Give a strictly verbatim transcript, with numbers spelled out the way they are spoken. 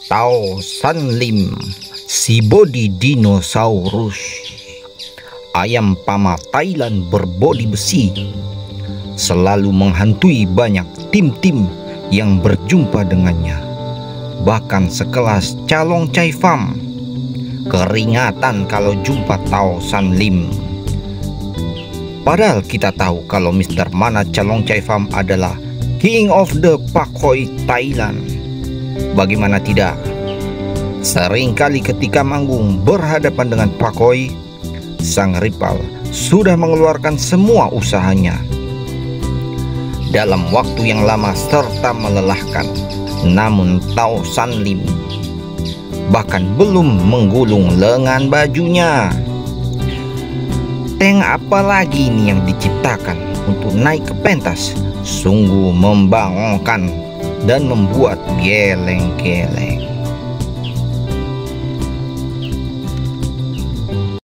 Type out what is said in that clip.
Tao San Lim, si bodi dinosaurus. Ayam pama Thailand berbodi besi, selalu menghantui banyak tim-tim yang berjumpa dengannya. Bahkan sekelas Calong Chai Pham keringatan kalau jumpa Tao San Lim. Padahal kita tahu kalau mister Mana Calong Chai Pham adalah King of the Pak Hoi Thailand. Bagaimana tidak? Seringkali ketika manggung berhadapan dengan Pak Hoi, sang rival sudah mengeluarkan semua usahanya dalam waktu yang lama serta melelahkan. Namun Tao San Lim bahkan belum menggulung lengan bajunya. Tank apa lagi ini yang diciptakan untuk naik ke pentas? Sungguh membangongkan dan membuat geleng-geleng.